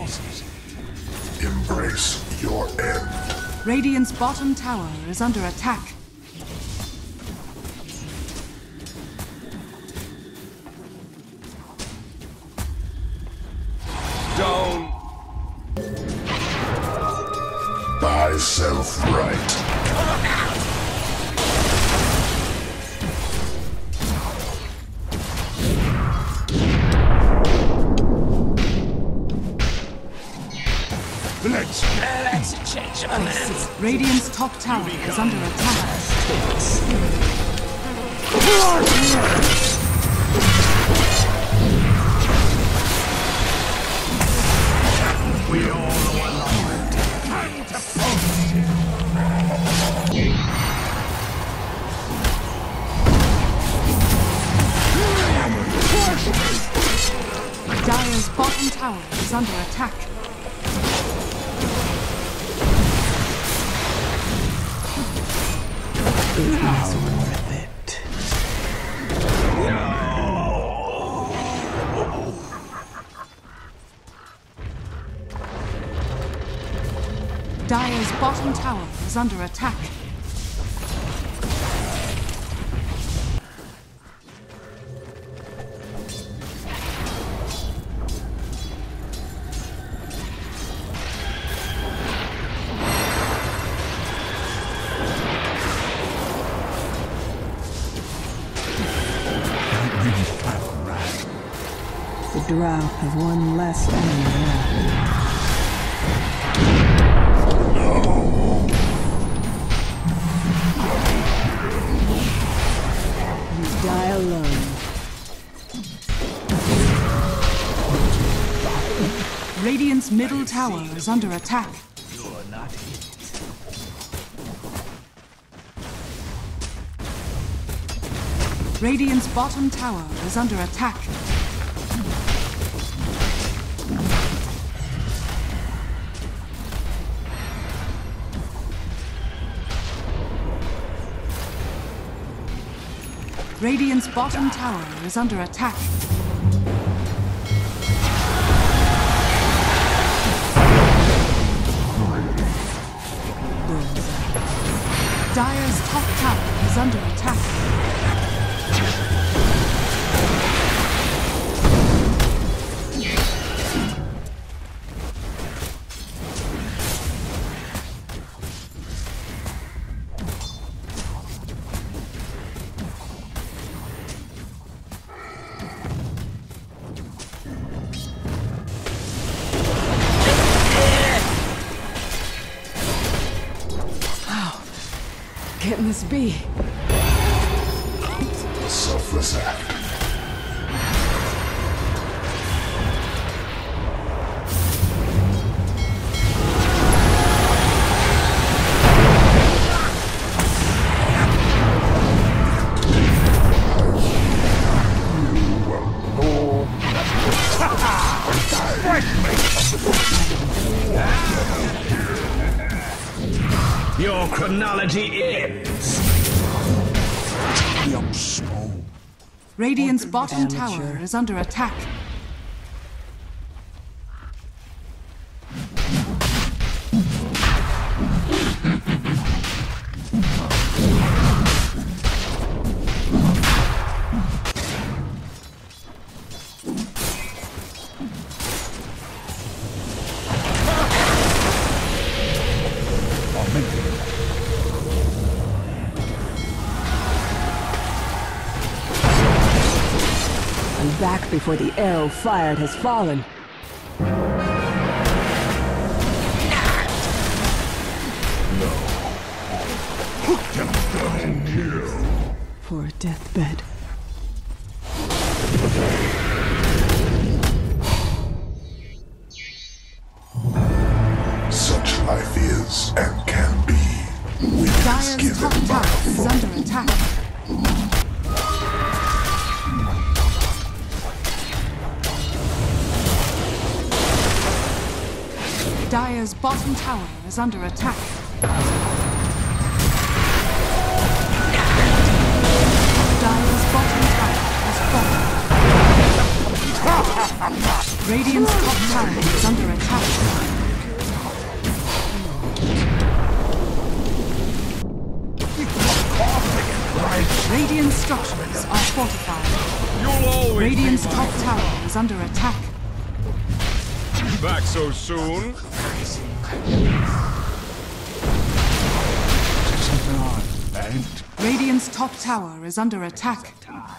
Embrace your end. Radiant's bottom tower is under attack. Don't. Thyself right. Let's change hands. Radiant's top tower is under attack. We all know aligned. Time to focus. Dire's bottom tower is under attack. It was worth it. Dire's bottom tower is under attack. The Drow have one less enemy now. You die alone. Radiant's middle tower is under attack. You're not it. Radiant's bottom tower is under attack. Radiant's bottom tower is under attack. Dire's top tower is under attack. Can this be? A selfless act. Your chronology ends. Young soul. Radiant's bottom Amateur. tower is under attack. I'm back before the arrow fired has fallen. Double kill. For a deathbed. Such life is and can be. Weakness Dire's top given by tower is foe. under attack. Dire's bottom tower is under attack. Dire's bottom tower has fallen. Radiant's top tower is under attack. Radiant structures are fortified. You'll always Radiant's be top tower is under attack. back so soon. Radiant's top tower is under attack.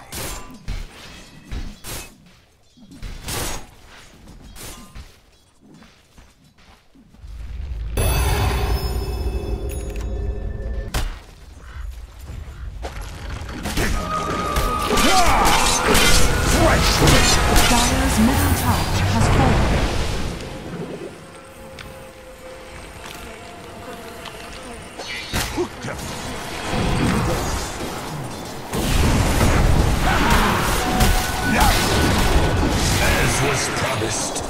Dire's middle tower has fallen. As was promised.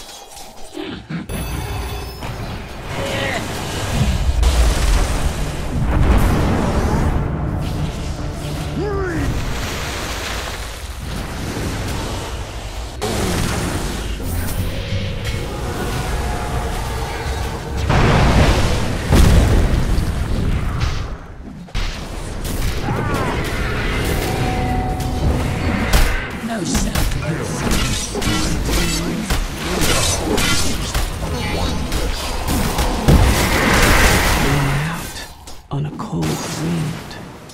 On a cold wind.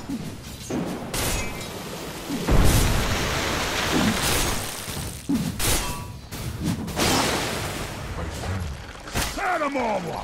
Animal!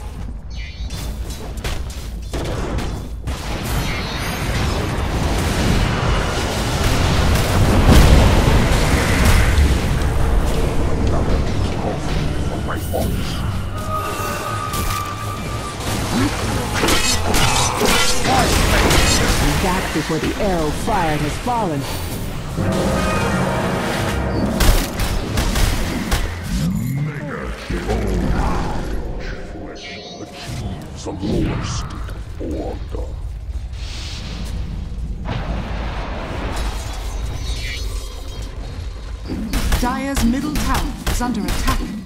Back before the arrow fired has fallen. Achieves a lower state of order. Dire's middle tower is under attack.